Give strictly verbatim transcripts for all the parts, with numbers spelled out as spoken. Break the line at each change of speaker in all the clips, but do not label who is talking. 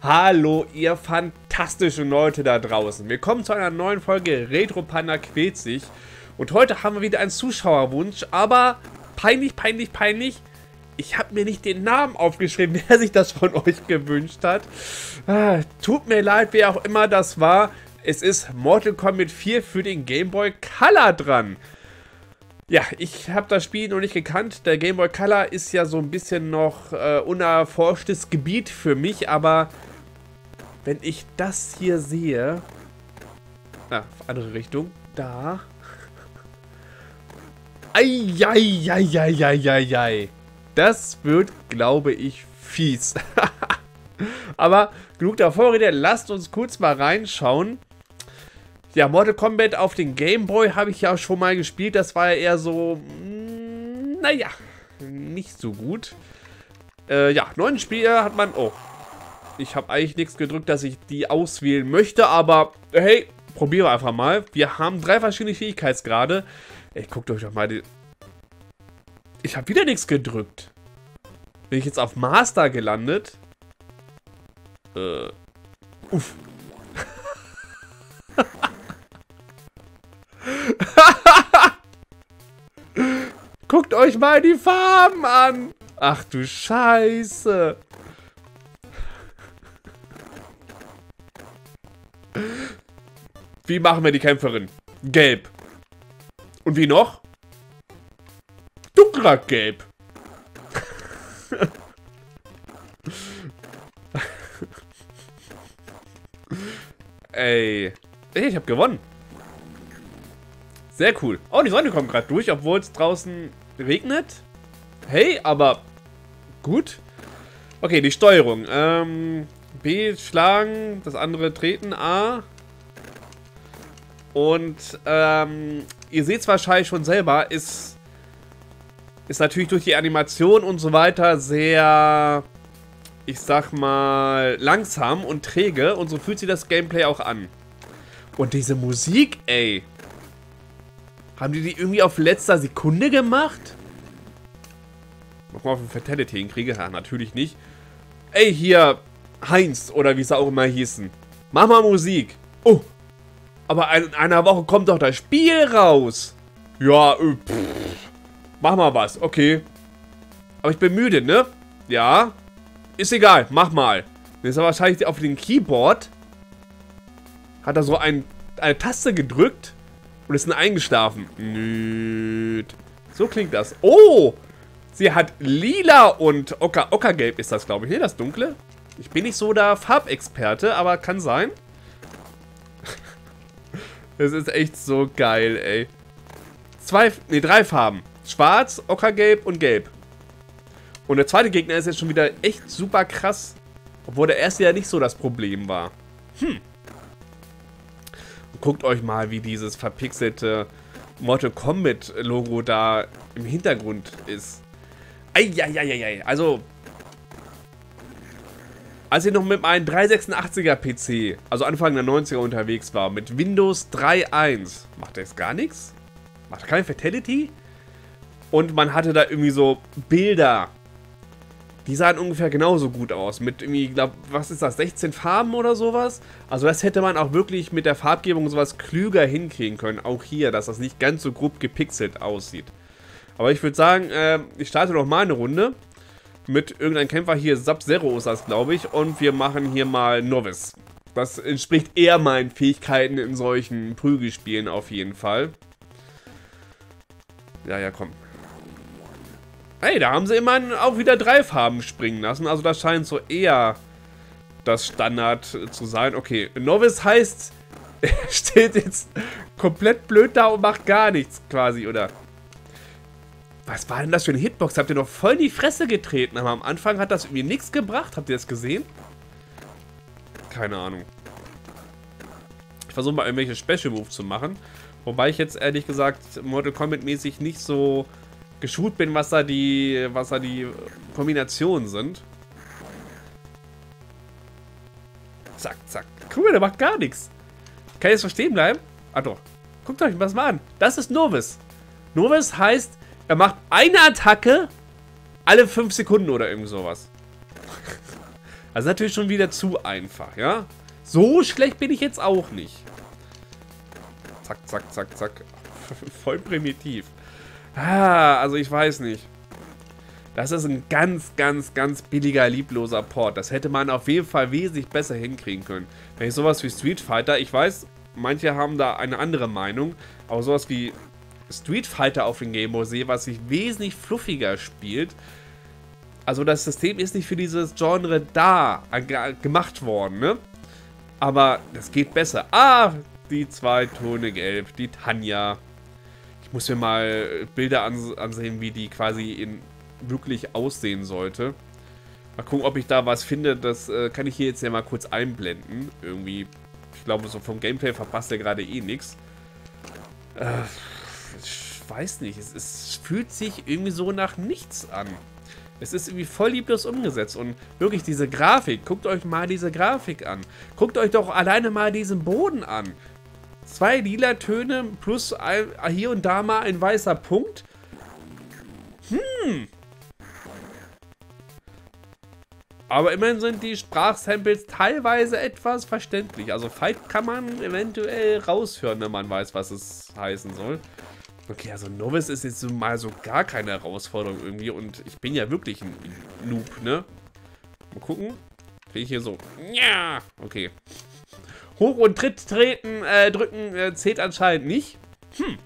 Hallo, ihr fantastischen Leute da draußen. Willkommen zu einer neuen Folge Retro Panda quält sich. Und heute haben wir wieder einen Zuschauerwunsch, aber peinlich, peinlich, peinlich. Ich habe mir nicht den Namen aufgeschrieben, wer sich das von euch gewünscht hat. Ah, tut mir leid, wer auch immer das war. Es ist Mortal Kombat vier für den Game Boy Color dran. Ja, ich habe das Spiel noch nicht gekannt. Der Game Boy Color ist ja so ein bisschen noch äh, unerforschtes Gebiet für mich, aber wenn ich das hier sehe... Ah, andere Richtung. Da. Eieieiei. Das wird, glaube ich, fies. Aber genug der Vorrede, lasst uns kurz mal reinschauen. Ja, Mortal Kombat auf den Game Boy habe ich ja schon mal gespielt. Das war ja eher so, mh, naja, nicht so gut. Äh, ja, neuen Spieler hat man... Oh, ich habe eigentlich nichts gedrückt, dass ich die auswählen möchte, aber hey, probieren wir einfach mal. Wir haben drei verschiedene Fähigkeitsgrade. Ey, guckt euch doch mal die... Ich habe wieder nichts gedrückt. Bin ich jetzt auf Master gelandet? Äh, uff. Guckt euch mal die Farben an. Ach du Scheiße. Wie machen wir die Kämpferin? Gelb. Und wie noch? Dunkler Gelb. Ey. Ich habe gewonnen. Sehr cool. Oh, die Sonne kommt gerade durch, obwohl es draußen regnet. Hey, aber gut. Okay, die Steuerung. Ähm, B schlagen, das andere treten, A. Und ähm, ihr seht es wahrscheinlich schon selber, ist, ist natürlich durch die Animation und so weiter sehr, ich sag mal, langsam und träge. Und so fühlt sich das Gameplay auch an. Und diese Musik, ey. Haben die die irgendwie auf letzter Sekunde gemacht? Nochmal auf ein Fatality hinkriege? Ja, natürlich nicht. Ey, hier, Heinz, oder wie es auch immer hießen. Mach mal Musik. Oh. Aber in einer Woche kommt doch das Spiel raus. Ja, äh, pff. Mach mal was, okay. Aber ich bin müde, ne? Ja. Ist egal, mach mal. Dann ist er wahrscheinlich auf dem Keyboard. Hat er so ein, eine Taste gedrückt. Und ist dann eingeschlafen. Nüt. So klingt das. Oh! Sie hat lila und Ocker, Ockergelb ist das, glaube ich. Ne, das Dunkle. Ich bin nicht so der Farbexperte, aber kann sein. Das ist echt so geil, ey. Zwei, ne, drei Farben. Schwarz, Ockergelb und Gelb. Und der zweite Gegner ist jetzt schon wieder echt super krass. Obwohl der erste ja nicht so das Problem war. Hm. Guckt euch mal, wie dieses verpixelte Mortal Kombat Logo da im Hintergrund ist. Eieieiei. Also, als ich noch mit meinem dreihundertsechsundachtziger P C, also Anfang der neunziger unterwegs war, mit Windows drei Punkt eins, macht er jetzt gar nichts? Macht er keine Fatality? Und man hatte da irgendwie so Bilder. Die sahen ungefähr genauso gut aus. Mit irgendwie, glaub, was ist das, sechzehn Farben oder sowas? Also das hätte man auch wirklich mit der Farbgebung sowas klüger hinkriegen können. Auch hier, dass das nicht ganz so grob gepixelt aussieht. Aber ich würde sagen, äh, ich starte noch mal eine Runde. Mit irgendeinem Kämpfer hier, Sub-Zero ist das, glaube ich. Und wir machen hier mal Novice. Das entspricht eher meinen Fähigkeiten in solchen Prügelspielen auf jeden Fall. Ja, ja, komm. Hey, da haben sie immerhin auch wieder drei Farben springen lassen. Also das scheint so eher das Standard zu sein. Okay, Novice heißt, er steht jetzt komplett blöd da und macht gar nichts quasi, oder? Was war denn das für eine Hitbox? Habt ihr noch voll in die Fresse getreten? Aber am Anfang hat das irgendwie nichts gebracht. Habt ihr das gesehen? Keine Ahnung. Ich versuche mal irgendwelche Special Moves zu machen. Wobei ich jetzt ehrlich gesagt Mortal Kombat mäßig nicht so geschult bin, was da die, was da die Kombinationen sind. Zack, zack. Guck mal, der macht gar nichts. Kann ich jetzt verstehen bleiben? Ah doch. Guckt euch das mal an. Das ist Novice. Novice heißt, er macht eine Attacke alle fünf Sekunden oder irgend sowas. Also natürlich schon wieder zu einfach, ja? So schlecht bin ich jetzt auch nicht. Zack, zack, zack, zack. Voll primitiv. Ah, also ich weiß nicht. Das ist ein ganz, ganz, ganz billiger, liebloser Port. Das hätte man auf jeden Fall wesentlich besser hinkriegen können. Wenn ich sowas wie Street Fighter, ich weiß, manche haben da eine andere Meinung, aber sowas wie Street Fighter auf dem Game Boy sehe, was sich wesentlich fluffiger spielt. Also das System ist nicht für dieses Genre da gemacht worden, ne? Aber das geht besser. Ah, die Zweitone Gelb, die Tanja. Ich muss mir mal Bilder ansehen, wie die quasi in wirklich aussehen sollte. Mal gucken, ob ich da was finde. Das äh, kann ich hier jetzt ja mal kurz einblenden. Irgendwie, ich glaube, so vom Gameplay verpasst er gerade eh nichts. Äh, ich weiß nicht. Es, es fühlt sich irgendwie so nach nichts an. Es ist irgendwie voll lieblos umgesetzt. Und wirklich diese Grafik. Guckt euch mal diese Grafik an. Guckt euch doch alleine mal diesen Boden an. Zwei lila Töne plus ein, hier und da mal ein weißer Punkt. Hm. Aber immerhin sind die Sprachsamples teilweise etwas verständlich. Also Fight kann man eventuell raushören, wenn man weiß, was es heißen soll. Okay, also Novice ist jetzt mal so gar keine Herausforderung irgendwie. Und ich bin ja wirklich ein Noob, ne? Mal gucken. Kriege ich hier so... Ja, okay. Hoch und Tritt treten, äh, drücken äh, zählt anscheinend nicht. Hm.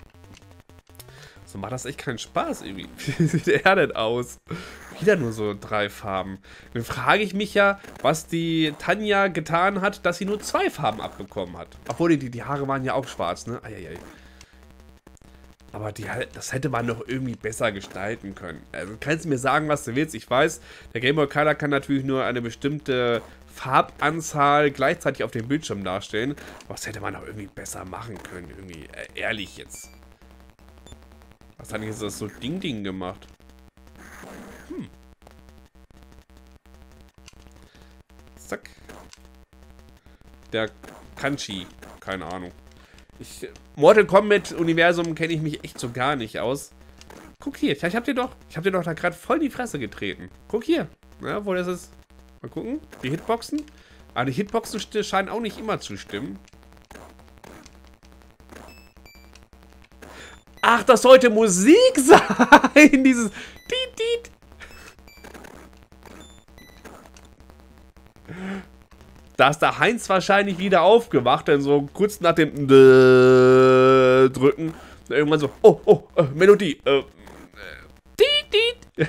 So macht das echt keinen Spaß irgendwie. Wie sieht er denn aus? Wieder nur so drei Farben. Dann frage ich mich ja, was die Tanja getan hat, dass sie nur zwei Farben abbekommen hat. Obwohl, die, die Haare waren ja auch schwarz, ne? Eieiei. Aber die, das hätte man doch irgendwie besser gestalten können. Also kannst du mir sagen, was du willst. Ich weiß, der Game Boy Color kann natürlich nur eine bestimmte Farbanzahl gleichzeitig auf dem Bildschirm darstellen. Aber das hätte man doch irgendwie besser machen können. Irgendwie, äh, ehrlich jetzt. Was hat jetzt das so Ding-Ding gemacht? Hm. Zack. Der Kanchi. Keine Ahnung. Ich, Mortal Kombat Universum kenne ich mich echt so gar nicht aus. Guck hier. Ich hab dir doch, ich hab dir doch da gerade voll in die Fresse getreten. Guck hier. Ja, wo das ist. Mal gucken. Die Hitboxen. Aber die Hitboxen scheinen auch nicht immer zu stimmen. Ach, das sollte Musik sein. Dieses Tiet, Tiet. Da ist der Heinz wahrscheinlich wieder aufgewacht, denn so kurz nach dem Drücken irgendwann so, oh, oh, äh, Melodie. Äh, Tiet, Tiet.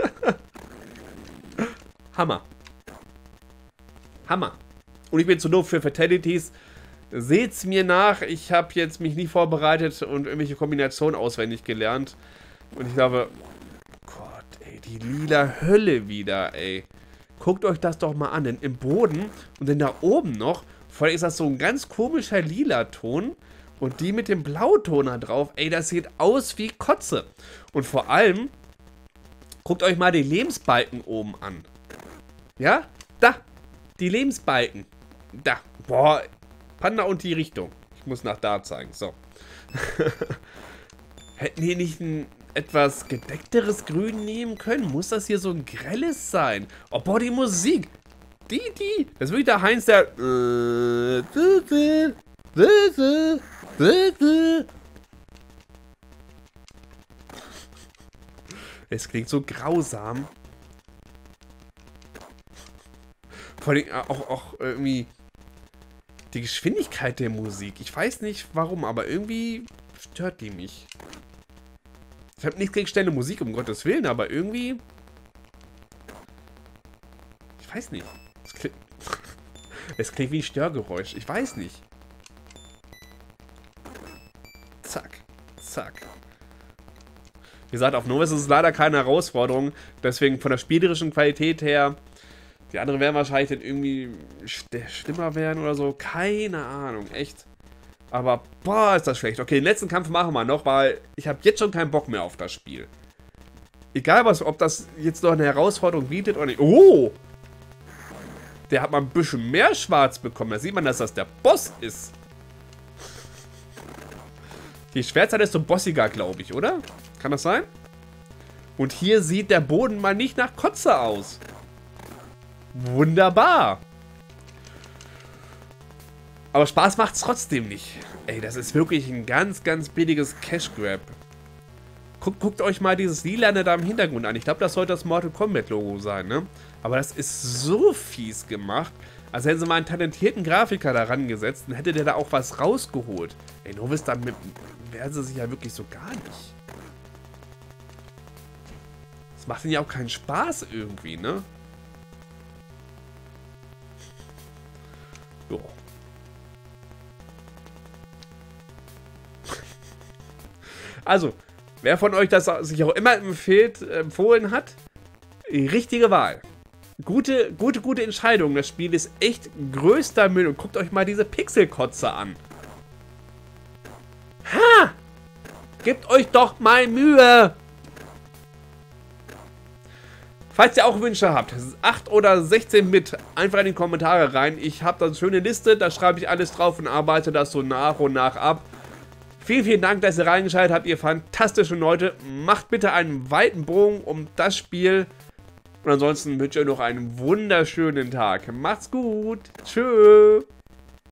Hammer. Hammer. Und ich bin zu doof für Fatalities. Seht's mir nach, ich habe jetzt mich nie vorbereitet und irgendwelche Kombinationen auswendig gelernt. Und ich glaube, Gott, ey, die lila Hölle wieder, ey. Guckt euch das doch mal an, denn im Boden und dann da oben noch, vor allem ist das so ein ganz komischer lila Ton. Und die mit dem Blauton da drauf, ey, das sieht aus wie Kotze. Und vor allem, guckt euch mal die Lebensbalken oben an. Ja, da, die Lebensbalken. Da, boah, Panda und die Richtung. Ich muss nach da zeigen. So. Hätten die nicht ein etwas gedeckteres Grün nehmen können? Muss das hier so ein grelles sein? Oh, boah, die Musik. Die, die. Das ist wirklich der Heinz, der... Es klingt so grausam. Vor allem auch, auch irgendwie... Die Geschwindigkeit der Musik. Ich weiß nicht warum, aber irgendwie stört die mich. Ich habe nichts gegen schnelle Musik, um Gottes Willen, aber irgendwie... Ich weiß nicht. Es klingt, es klingt wie ein Störgeräusch. Ich weiß nicht. Zack. Zack. Wie gesagt, auf Novice ist es leider keine Herausforderung. Deswegen von der spielerischen Qualität her... Die anderen werden wahrscheinlich dann irgendwie schlimmer werden oder so. Keine Ahnung, echt. Aber, boah, ist das schlecht. Okay, den letzten Kampf machen wir noch, weil ich habe jetzt schon keinen Bock mehr auf das Spiel. Egal, was, ob das jetzt noch eine Herausforderung bietet oder nicht. Oh! Der hat mal ein bisschen mehr Schwarz bekommen. Da sieht man, dass das der Boss ist. Die Schwertzeit ist so bossiger, glaube ich, oder? Kann das sein? Und hier sieht der Boden mal nicht nach Kotze aus. Wunderbar. Aber Spaß macht es trotzdem nicht. Ey, das ist wirklich ein ganz, ganz billiges Cash Grab. Guckt, guckt euch mal dieses Lilane da im Hintergrund an. Ich glaube, das sollte das Mortal Kombat Logo sein, ne? Aber das ist so fies gemacht. Also hätten sie mal einen talentierten Grafiker da rangesetzt, dann hätte der da auch was rausgeholt. Ey, nur wisst damit wären sie sich ja wirklich so gar nicht. Das macht ihnen ja auch keinen Spaß irgendwie, ne? Jo. Also, wer von euch das sich auch immer empfiehlt, empfohlen hat, richtige Wahl. Gute, gute, gute Entscheidung. Das Spiel ist echt größter Müll. Und guckt euch mal diese Pixelkotze an. Ha! Gebt euch doch mal Mühe! Falls ihr auch Wünsche habt, acht oder sechzehn Bit, einfach in die Kommentare rein. Ich habe da eine schöne Liste, da schreibe ich alles drauf und arbeite das so nach und nach ab. Vielen, vielen Dank, dass ihr reingeschaltet habt, ihr fantastischen Leute. Macht bitte einen weiten Bogen um das Spiel. Und ansonsten wünsche ich euch noch einen wunderschönen Tag. Macht's gut. Tschö.